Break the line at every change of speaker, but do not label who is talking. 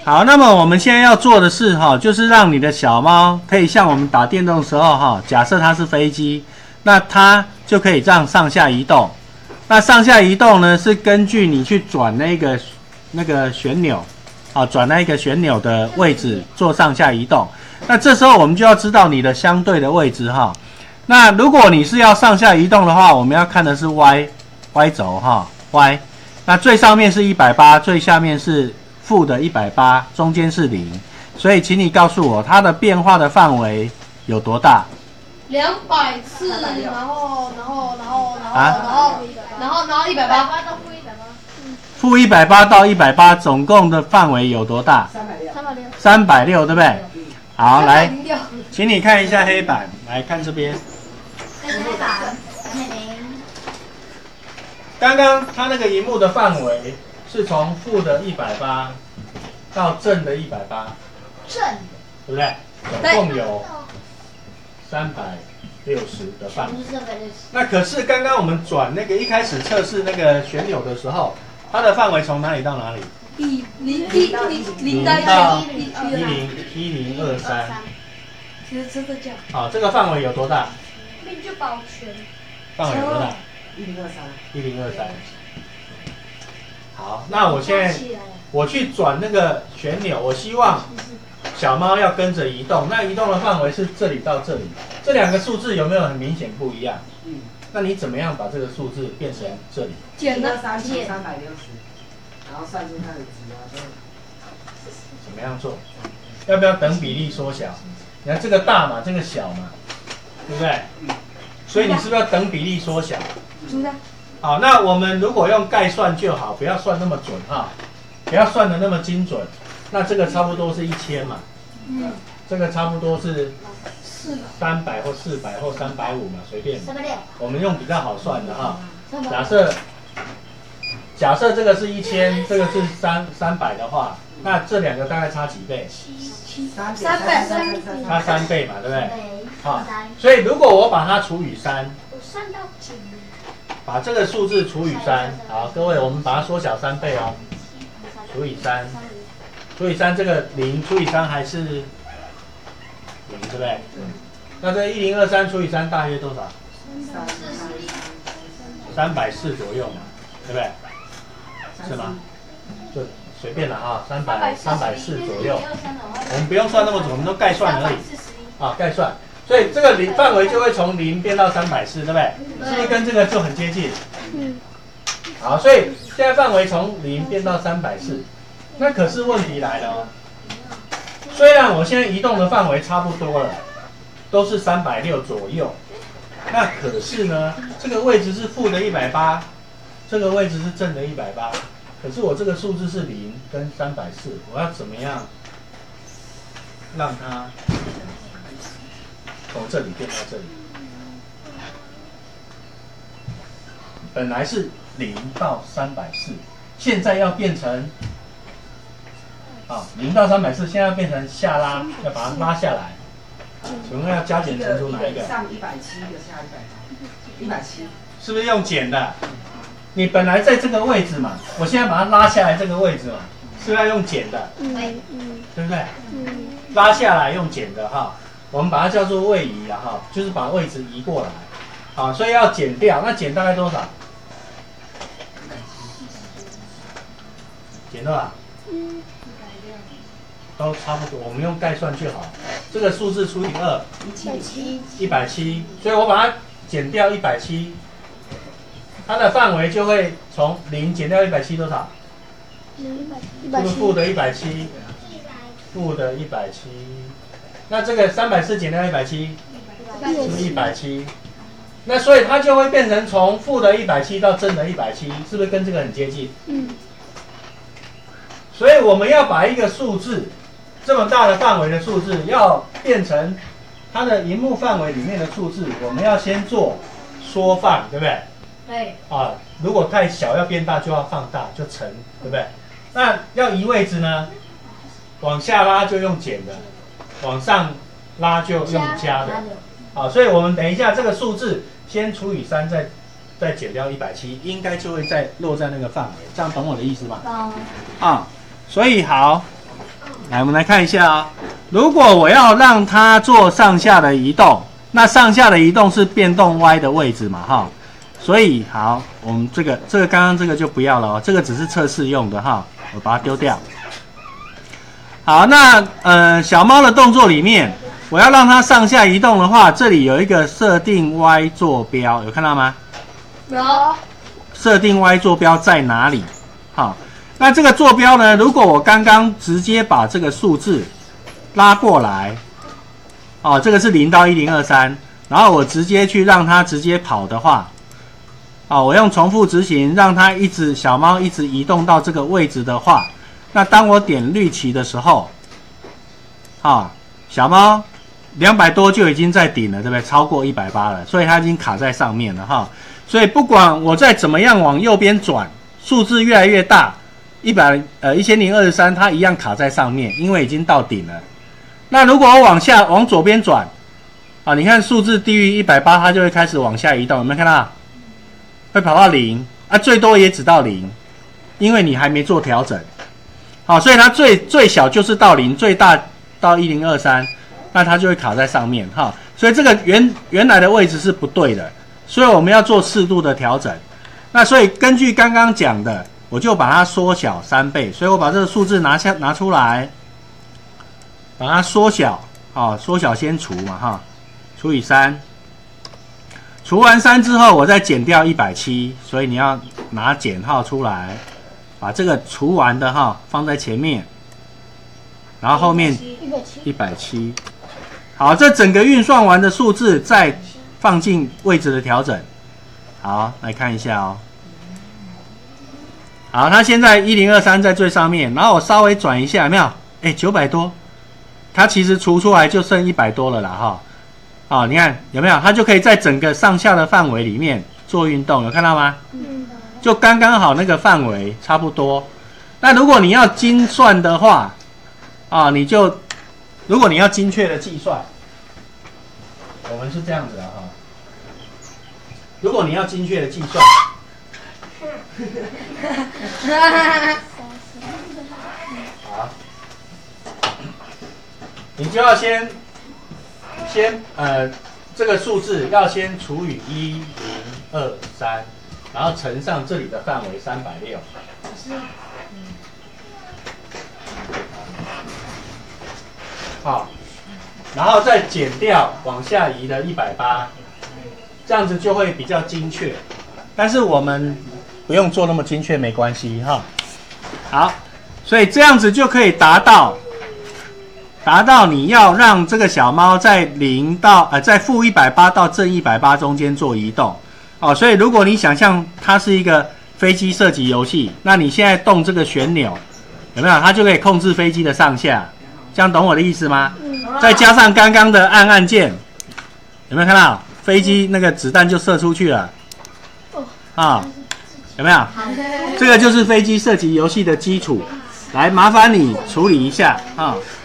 好，那么我们现在要做的是就是让你的小猫可以像我们打电动的时候假设它是飞机，那它就可以这样上下移动。那上下移动呢，是根据你去转那个旋钮，转那个旋钮的位置做上下移动。那这时候我们就要知道你的相对的位置那如果你是要上下移动的话，我们要看的是 Y 轴Y。那最上面是180，最下面是负的180，中间是0，所以请你告诉我它的变化的范围有多大
？240，然后180，
负180到180，总共的范围有多大？360，对不对？好，来，请你看一下黑板，来看这边。
黑板，
刚刚它那个萤幕的范围是从负的180到正的180，
正，
对不对？总共有360的范围。那可是刚刚我们转那个一开始测试那个旋钮的时候，它的范围从哪里到哪里？0到1023。
其实这个叫。
好，这个范围有多大？
命就保全。
范围有多大？1023。好，那我现在我去转那个旋钮，我希望小猫要跟着移动。那移动的范围是这里到这里，这两个数字有没有很明显不一样？那你怎么样把这个数字变成这里？
减了
360，然后算出它的值啊。
怎么样做？要不要等比例缩小？你看这个大嘛，这个小嘛，对不对？所以你是不是要等比例缩小？好，那我们如果用概算就好，不要算那么准不要算的那么精准。那这个差不多是1000嘛，这个差不多是300或400或350嘛，随便。我们用比较好算的假设这个是1000，这个是300的话，那这两个大概差几倍
？300，
差3倍嘛，对不对？所以如果我把它除以3，把这个数字除以3，好，各位我们把它缩小3倍除以3，这个0除以3还是0，对不对？那这1023除以3大约多少？340左右嘛，对不对？是吗？就随便了340左右。我们不用算那么准，我们都概算而已概算。所以这个范围就会从0变到340，对不对？是不是跟这个就很接近？好，所以现在范围从0变到340，那可是问题来了虽然我现在移动的范围差不多了，都是360左右，那可是呢，这个位置是负的180，这个位置是正的180，可是我这个数字是0跟340，我要怎么样让它从这里变到这里？本来是0到340，现在要变成0到340，现在要变成下拉，要把它拉下来。请问要加减乘除哪一个？
上170，一个下180，170。
是不是用减的？你本来在这个位置嘛，我现在把它拉下来这个位置嘛，是不是要用减的？对不对？拉下来用减的我们把它叫做位移就是把位置移过来所以要减掉，那减大概多少？减多少？都差不多，我们用概算就好。这个数字除以2，170，所以我把它减掉170，它的范围就会从0减掉170多少？是不是负的170？负的170。那这个340减掉170，是不是170？那所以它就会变成从负的170到正的170，是不是跟这个很接近？所以我们要把一个数字这么大的范围的数字，要变成它的萤幕范围里面的数字，我们要先做缩放，对不对？
对。
如果太小要变大，就要放大，就乘，对不对？那要移位置呢？往下拉就用减的，往上拉就用加的。所以我们等一下这个数字先除以3，再减掉170，应该就会落在那个范围。这样懂我的意思吗？
懂。
所以好， 来，我们来看一下啊、如果我要让它做上下的移动，那上下的移动是变动 y 的位置嘛，哈。所以好，我们这个刚刚这个就不要了哦，这个只是测试用的哈，我把它丢掉。好，那小猫的动作里面，我要让它上下移动的话，这里有一个设定 y 坐标，有看到吗？
有。
设定 y 坐标在哪里？好，那这个坐标呢？如果我刚刚直接把这个数字拉过来，哦，这个是0到1023，然后我直接去让它直接跑的话。哦，我用重复执行，让它小猫一直移动到这个位置的话，那当我点绿旗的时候，小猫200多就已经在顶了，对不对？超过180了，所以它已经卡在上面了哈。所以不管我再怎么样往右边转，数字越来越大，1023它一样卡在上面，因为已经到顶了。那如果我往左边转，啊，你看数字低于180，它就会开始往下移动，有没有看到？会跑到0啊，最多也只到0，因为你还没做调整。好，所以它最小就是到0，最大到1023，那它就会卡在上面哈。所以这个原来的位置是不对的，所以我们要做适度的调整。那所以根据刚刚讲的，我就把它缩小3倍，所以我把这个数字拿出来，把它缩小，缩小先除嘛哈，除以3。除完3之后，我再减掉170，所以你要拿减号出来，把这个除完的放在前面，然后后面170。好，这整个运算完的数字再放进位置的调整。好，来看一下哦。好，它现在1023在最上面，然后我稍微转一下，有没有？900多，它其实除出来就剩100多了啦哈。你看有没有？它就可以在整个上下的范围里面做运动，有看到吗？就刚刚好那个范围差不多。那如果你要精算的话，如果你要精确的计算，我们是这样子的哈。如果你要精确的计算，好，你就要先这个数字要先除以1023，然后乘上这里的范围360。好，然后再减掉往下移的180，这样子就会比较精确。但是我们不用做那么精确，没关系哈。好，所以这样子就可以达到你要让这个小猫在在负180到正180中间做移动。所以如果你想象它是一个飞机射击游戏，那你现在动这个旋钮，有没有？它就可以控制飞机的上下，这样懂我的意思吗？再加上刚刚的按键，有没有看到飞机那个子弹就射出去了？有没有？这个就是飞机射击游戏的基础。来，麻烦你处理一下啊。